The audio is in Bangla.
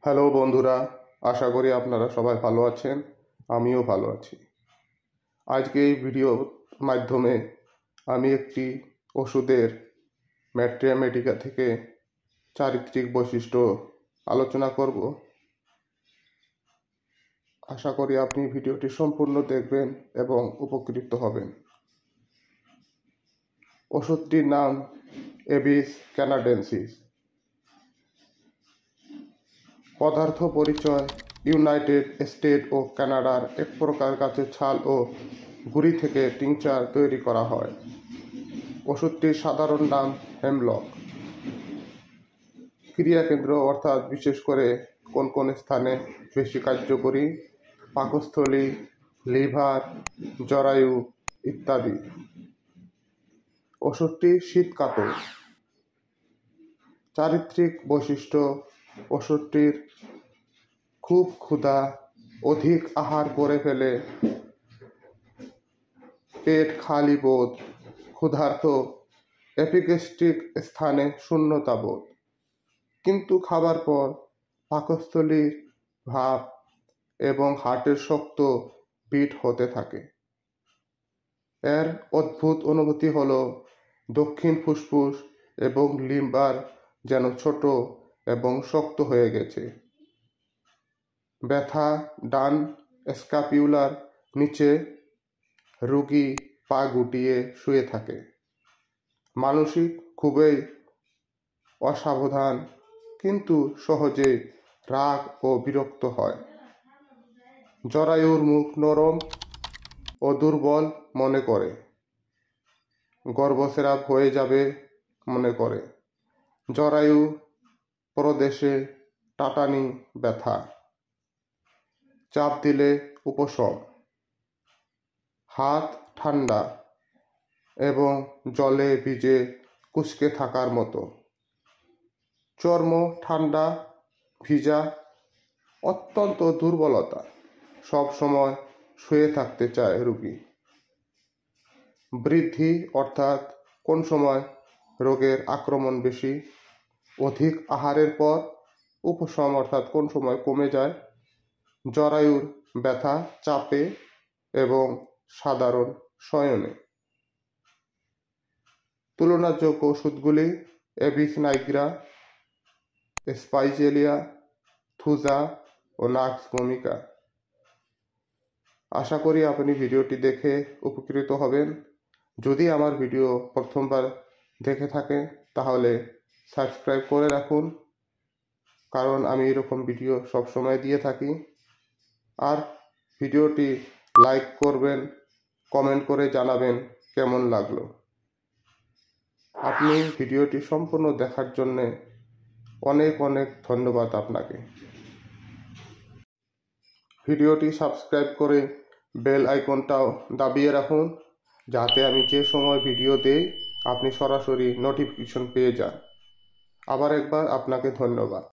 হ্যালো বন্ধুরা, আশা করি আপনারা সবাই ভালো আছেন। আমিও ভালো আছি। আজকে এই ভিডিওর মাধ্যমে আমি একটি ওষুধের ম্যাট্রিয়া মেডিকা থেকে চারিত্রিক বৈশিষ্ট্য আলোচনা করব। আশা করি আপনি ভিডিওটি সম্পূর্ণ দেখবেন এবং উপকৃত হবেন। ওষুধটির নাম এবিস ক্যানাডেন্সিস। পদার্থ পরিচয়: ইউনাইটেড স্টেট ও কানাডার এক প্রকার গাছের ছাল ও গুঁড়ি থেকে টিংচার তৈরি করা হয়। ওষুধটির সাধারণ নাম হেমলক। ক্রিয়াকেন্দ্র অর্থাৎ বিশেষ করে কোন কোন স্থানে বেশি কার্যকরী: পাকস্থলী, লিভার, জরায়ু ইত্যাদি। ওষুধটি শীতকাতর। চারিত্রিক বৈশিষ্ট্য: ওষুধটির খুব ক্ষুধা, অধিক আহার করে ফেলে, পেট খালি বোধ, ক্ষুধার্ত, এপিগ্যাস্ট্রিক স্থানে শূন্যতা বোধ, কিন্তু খাবার পর পাকস্থলীর ভাব এবং হার্টের শক্ত বিট হতে থাকে। এর অদ্ভুত অনুভূতি হলো দক্ষিণ ফুসফুস এবং লিম্বার যেন ছোট এবং শক্ত হয়ে গেছে। ব্যথা: ডান স্ক্যাপুলার নিচে রোগী পা গুটিয়ে শুয়ে থাকে। মানসিক: খুবই অসাবধান, কিন্তু সহজেই রাগ ও বিরক্ত হয়। জরায়ুর মুখ নরম ও দুর্বল মনে করে, গর্ভস্রাব হয়ে যাবে মনে করে। জরায়ু প্রদেশে টাটানি ব্যথা, চাপ দিলে উপশম। হাত ঠান্ডা এবং জলে ভিজে কুঁচকে থাকার মতো। চর্ম ঠান্ডা, ভিজা, অত্যন্ত দুর্বলতা, সব সময় শুয়ে থাকতে চায় রোগী। বৃদ্ধি অর্থাৎ কোন সময় রোগের আক্রমণ বেশি। অধিক আহারের পর উপশম অর্থাৎ কোন সময় কমে যায়। জরায়ুর ব্যথা, চাপে এবং সাধারণ শয়নে। তুলনাযোগ্য ওষুধগুলি: এবিস নাইগ্রা, স্পাইজেলিয়া, থুজা ও নাক্স ভূমিকা। আশা করি আপনি ভিডিওটি দেখে উপকৃত হবেন। যদি আমার ভিডিও প্রথমবার দেখে থাকেন তাহলে সাবস্ক্রাইব করে রাখুন, কারণ আমি এরকম ভিডিও সবসময় দিয়ে থাকি। আর ভিডিওটি লাইক করবেন, কমেন্ট করে জানাবেন কেমন লাগলো। আপনি ভিডিওটি সম্পূর্ণ দেখার জন্যে অনেক অনেক ধন্যবাদ আপনাকে। ভিডিওটি সাবস্ক্রাইব করে বেল আইকনটাও দাবিয়ে রাখুন, যাতে আমি যে সময় ভিডিও দেই আপনি সরাসরি নোটিফিকেশন পেয়ে যান। আবার একবার আপনাকে ধন্যবাদ।